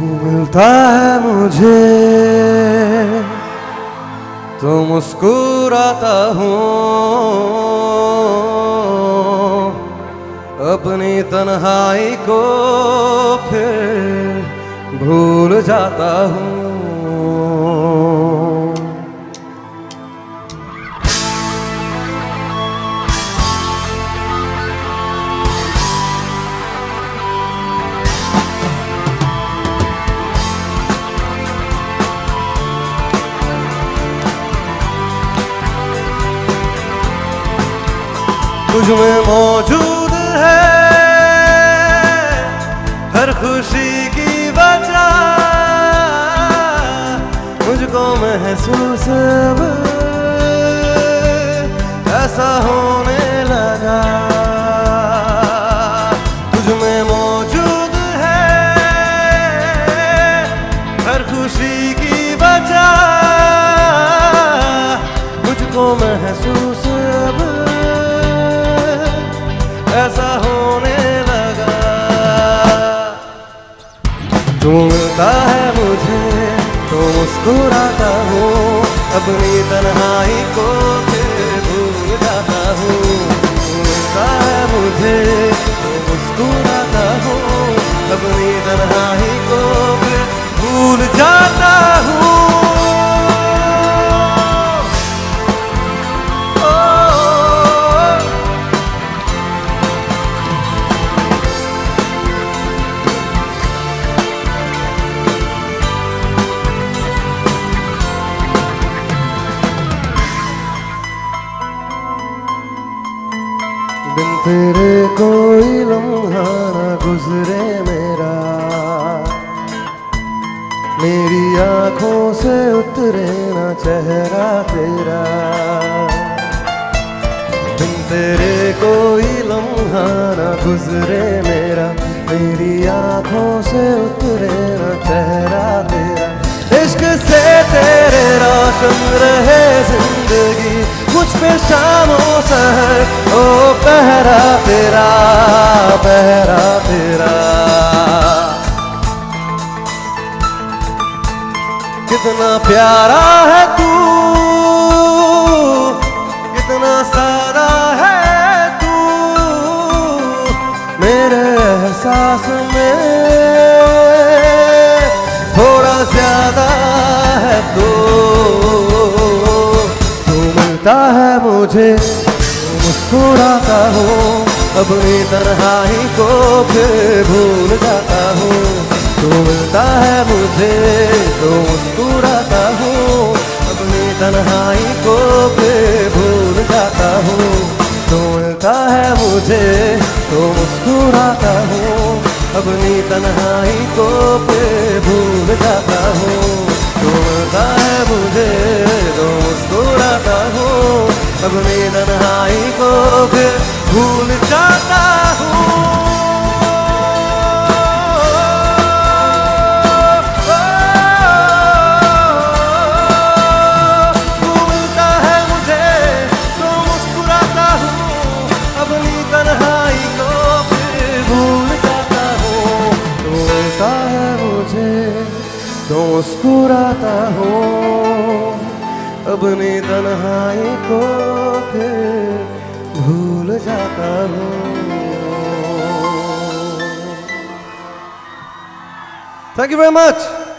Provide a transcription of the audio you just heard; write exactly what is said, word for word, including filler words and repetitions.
मिलता है मुझे तो मुस्कुराता हूँ, अपनी तन्हाई को फिर भूल जाता हूँ। तुझ में मौजूद है हर खुशी की वजह, मुझको महसूस अब ऐसा होने लगा। तुझ में मौजूद है हर खुशी की वजह, मुझको महसूस अब ऐसा होने लगा। तू मिलता है मुझे तो मुस्कुराता हूँ, अपनी तन्हाई को फिर भूल जाता हूँ। तू मिलता है मुझे तो मुस्कुराता हूँ, अपनी तन्हाई को फिर भूल जाता हूँ। बिन तेरे कोई लम्हा न गुजरे मेरा, मेरी आँखों से उतरे न चेहरा तेरा। बिन तेरे कोई लम्हा न गुजरे मेरा, मेरी आँखों से उतरे न चेहरा तेरा। इश्क से तेरे रोशन रहे जिंदगी, मुझ पे शामों सहर ओ पहरा तेरा, पहरा तेरा। कितना प्यारा है तू, कितना सारा है तू, मेरे एहसास में थोड़ा ज्यादा है तू। तू मिलता है मुझे तो मुस्कुराता हूँ, अपनी तन्हाई को फिर भूल जाता हूँ। तू मिलता है मुझे तो मुस्कुराता हूँ, अपनी तन्हाई को फिर भूल जाता हूँ। तू मिलता है मुझे तो मुस्कुराता हूँ, अपनी तन्हाई को फिर भूल जाता हूँ। तू मिलता है मुझे तो मुस्कुराता हूँ, अपनी तन्हाई को फिर भूल जाता हूँ। तो मुस्कुराता हूँ, अपनी तन्हाई को फिर भूल जाता हूँ। Thank you very much.